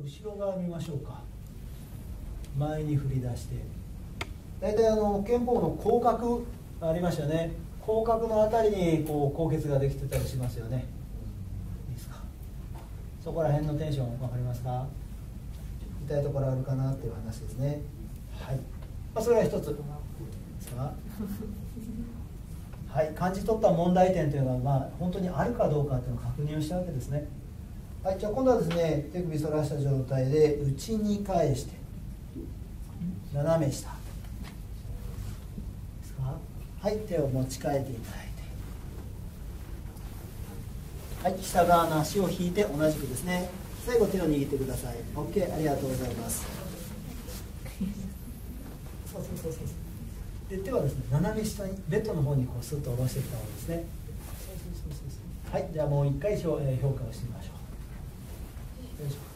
後ろ側見ましょうか。前に振り出して、大体肩膀の口角ありましたよね。口角のあたりにこう高血ができてたりしますよね。いいですか。そこら辺のテンション分かりますか。痛いところあるかなっていう話ですね。はい、それは一つですか。はい、感じ取った問題点というのは、本当にあるかどうかというのを確認をしたわけですね。はい、じゃあ今度はですね、手首反らした状態で内に返して斜め下ですか。はい、手を持ち替えていただいて、はい、下側の足を引いて同じくですね、最後手を握ってください。 OK、 ありがとうございます。そうで、手はですね、斜め下にベッドの方にこうスッと下ろしてきた方がですね。はい、じゃあもう一回評価をしてみましょう。よいしょ。